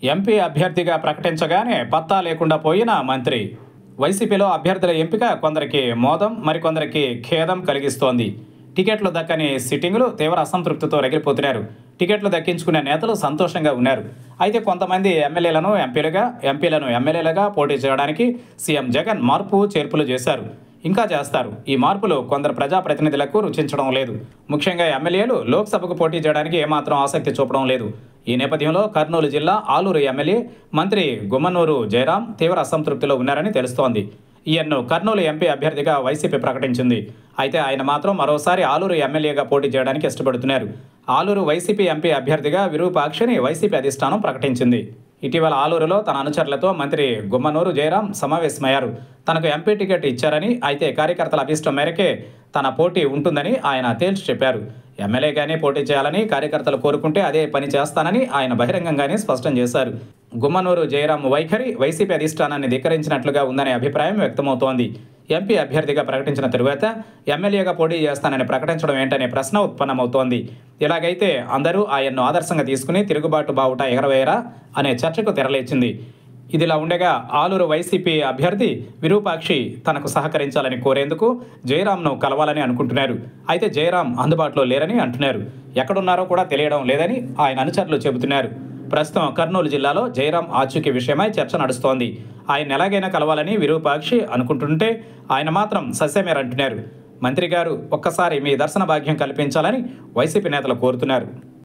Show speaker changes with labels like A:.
A: MP అభ్యర్థిగా ప్రకటించగానే పత్తా లేకుండా పోయిన మంత్రి. వైసీపీలో అభ్యర్థుల ఎంపిక కొందరికి మోదం, మరికొందరికి ఖేదం కలిగిస్తోంది. టికెట్లు దక్కని సిట్టింగులు తీవ్ర అసంతృప్తితో రగిలిపోతున్నారు. టికెట్లు దక్కించుకునే నేతలు సంతోషంగా ఉన్నారు. అయితే కొంతమంది ఎమ్మెల్యేలను ఎంపీలను ఎమ్మెల్యేలుగా పోటీ చేయడానికి సీఎం జగన్ మార్పు చేర్పులు చేశారు, ఇంకా చేస్తారు. ఈ మార్పులు కొందరు ప్రజాప్రతినిధులకు రుచించడం లేదు. ముఖ్యంగా ఎమ్మెల్యేలు లోక్సభకు పోటీ చేయడానికి ఏమాత్రం ఆసక్తి చూపడం లేదు. ఈ నేపథ్యంలో కర్నూలు జిల్లా ఆలూరు ఎమ్మెల్యే మంత్రి గుమ్మనూరు జయరాం తీవ్ర అసంతృప్తిలో ఉన్నారని తెలుస్తోంది. ఈయన్ను కర్నూలు ఎంపీ అభ్యర్థిగా వైసీపీ ప్రకటించింది. అయితే ఆయన మాత్రం మరోసారి ఆలూరు ఎమ్మెల్యేగా పోటీ చేయడానికి ఇష్టపడుతున్నారు. ఆలూరు వైసీపీ ఎంపీ అభ్యర్థిగా విరూపాక్షిని వైసీపీ అధిష్టానం ప్రకటించింది. ఇటీవల ఆలూరులో తన అనుచరులతో మంత్రి గుమ్మనూరు జయరాం సమావేశమయ్యారు. తనకు ఎంపీ టికెట్ ఇచ్చారని, అయితే కార్యకర్తల అభిష్టం మేరకే తన పోటీ ఉంటుందని ఆయన తేల్చి చెప్పారు. ఎమ్మెల్యేగానే పోటీ చేయాలని కార్యకర్తలు కోరుకుంటే అదే పని చేస్తానని ఆయన బహిరంగంగానే స్పష్టం చేశారు. గుమ్మనూరు జయరాం వైఖరి వైసీపీ అధిష్టానాన్ని ధిక్కరించినట్లుగా ఉందనే అభిప్రాయం వ్యక్తమవుతోంది. ఎంపీ అభ్యర్థిగా ప్రకటించిన తరువాత ఎమ్మెల్యేగా పోటీ చేస్తానని ప్రకటించడం ఏంటనే ప్రశ్న ఉత్పన్నమవుతోంది. ఇలాగైతే అందరూ ఆయన్ను ఆదర్శంగా తీసుకుని తిరుగుబాటు బావుట ఎగరవేయరా అనే చర్చకు తెరలేచింది. ఇదిలా ఉండగా ఆలూరు వైసీపీ అభ్యర్థి విరూపాక్షి తనకు సహకరించాలని కోరేందుకు జయరాంను కలవాలని అనుకుంటున్నారు. అయితే జయరాం అందుబాటులో లేరని అంటున్నారు. ఎక్కడున్నారో కూడా తెలియడం లేదని ఆయన అనుచరులు చెబుతున్నారు. ప్రస్తుతం కర్నూలు జిల్లాలో జయరాం ఆచూకీ విషయమై చర్చ నడుస్తోంది. ఆయన ఎలాగైనా కలవాలని విరూపాక్షి అనుకుంటుంటే ఆయన మాత్రం సస్యమేరంటున్నారు. మంత్రి గారు, ఒక్కసారి మీ దర్శన భాగ్యం కల్పించాలని వైసీపీ నేతలు కోరుతున్నారు.